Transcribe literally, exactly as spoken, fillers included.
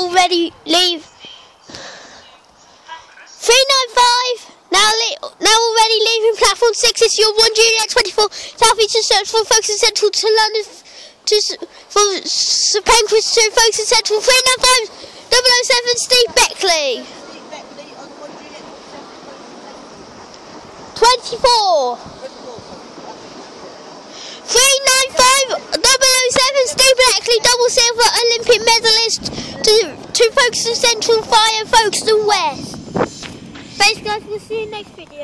already leave. three nine five. Now, now already leaving platform six. It's your one Juliet twenty-four. Southeastern search for Folkstone Central to London to from St Pancras to Folkstone Central. three nine five double oh seven. Steve Beckly. twenty-four. three nine five double oh seven. Steve Beckly, double silver Olympic medalist to to Folkstone Central via Folkstone West. Thanks guys, we'll see you next video.